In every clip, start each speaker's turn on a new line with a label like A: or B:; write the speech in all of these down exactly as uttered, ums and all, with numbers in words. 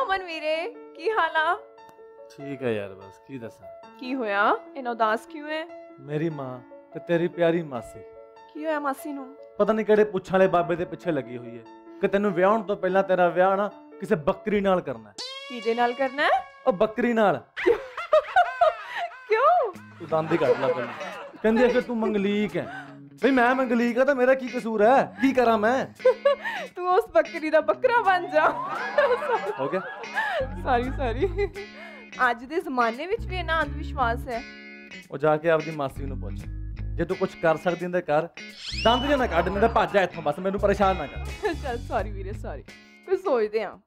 A: अमन वीरे की हाल आ?
B: ठीक है यार, बस की दसा
A: की होया इना उदास क्यों है?
B: मेरी मां ते तेरी प्यारी मासी
A: की होया मासी नू?
B: पता नहीं किहड़े पुੱਛਾਂ वाले बाबे दे पिछे लगी हुई है कि तैनू विआहण तो पहला तेरा विआह ना किसी बकरी नाल करना है।
A: किदे नाल करना है?
B: ओ बकरी नाल।
A: क्यों?
B: तू दंद ही कट ला पहले। कहंदी है कि तू मंगलीक है। भाई मैं मंगलीक है तो मेरा की कसूर है? की करा मैं?
A: तू उस बकरी दा बकरा बन जा।
B: हो गया?
A: Sorry sorry. आज दे जमाने विच भी इना अंधविश्वास है।
B: ओ जाके आपदी मासी नू पुछ, जे तू कुछ कर सकदी ते कर, दंद जे ना कट, नहीं ते भज जा इत्थों, बस मैनू परेशान ना कर।
A: चल सॉरी वीरे सॉरी, कुछ सोचदे हां।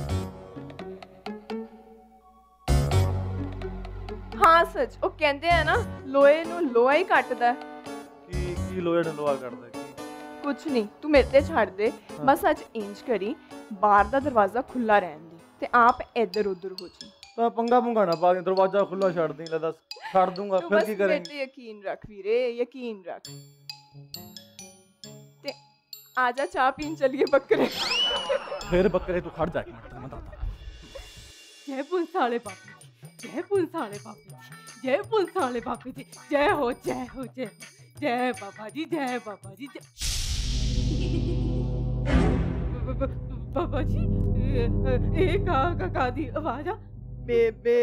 A: हाँ सच, ओ कहंदे है ना लोहे नू लोहा ही कटदा है।
B: की की लोहे नू लोहा कटदा की?
A: कुछ नहीं, तू मेरे ते छड़ दे। हाँ। बस अज इंज करी बाहर दा दरवाजा खुला रहन दे ते आप इधर उधर हो जी।
B: तो पंगा पुंगा ना पा, दरवाजा खुला छड़ दी, ले दस छड़ दूंगा फिर की करेंगे?
A: बस यकीन रख वीरे, यकीन रख। ते आजा चाय पीन चलिए बकरे।
B: फिर बकरे तू खड़ जा एक मिनट, मैं बताता।
C: जय पुलिस वाले बापू जी, जय पुलिस वाले बापू जी, जय पुलिस वाले बापू जी, जय हो जय हो जय जय बाबा जी, जय बाबा जी, जय बाबा जी। एक का का दी आवाज आ
A: बेबे।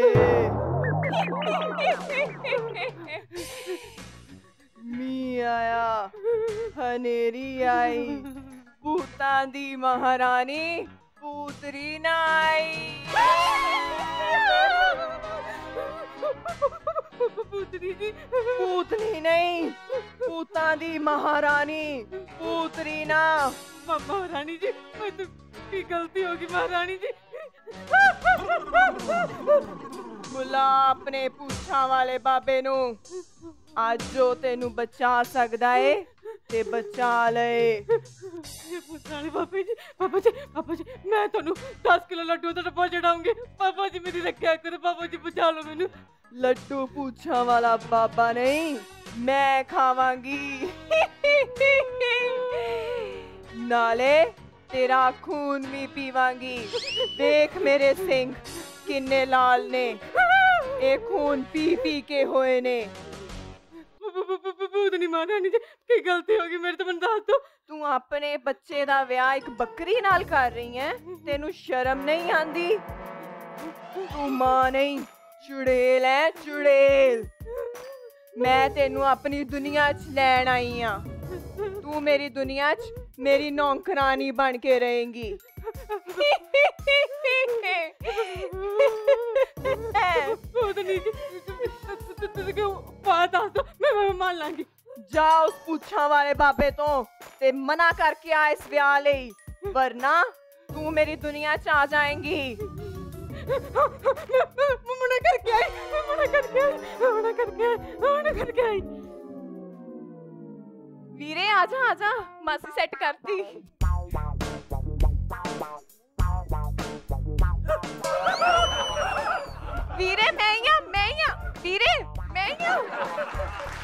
A: मी आया, हनेरी आई, भूतां दी महारानी पूतरी ना आई।
C: पूतरी जी,
A: पूतनी नहीं, भूतां दी महारानी पूतरी ना।
C: महारानी जी, की गलती होगी महारानी जी।
A: बुला अपने पूछां वाले बाबे नू, आज जो तेनू बचा सकदा है ते बचा ले।
C: पूछां बाबा जी, बाबा जी, बाबा जी, मैं तन्नू दस किलो लड्डू दा डब्बा चढ़ाऊंगी। बाबा जी मेरी रक्षा करो, बाबा जी बचा लो मैनू।
A: लड्डू पूछां वाला बाबा नहीं, मैं खावांगी। नाले तेरा खून भी पीवांगी। देख मेरे सिंह किन्ने लाल ने, एक खून पी पी के होए ने।
C: भूतनी महारानी जी, की गलती होगी मेरे तो बंदा दो।
A: तू अपने बच्चे दा विआह एक बकरी नाल कर रही है? तेनू शर्म नहीं आंदी? तू मां नहीं, चुड़ेल है चुड़ेल। मैं तेनू अपनी दुनिया च लैन आई हां। तू मेरी दुनिया च मेरी नौकरानी बन के रहेंगी।
C: बात दो, मैं मान लांगी।
A: जा उस पूछां वाले बाबे तो ते मना करके आ इस विआह लई, वरना तू मेरी दुनिया च आ जाएंगी।
C: मना करके आई, मना करके आई, मना करके आई, मना करके आई।
A: वीरे आजा आजा, मासी सेट करती। वीरे मैं ही हां, मैं ही हां, वीरे मैं ही हां।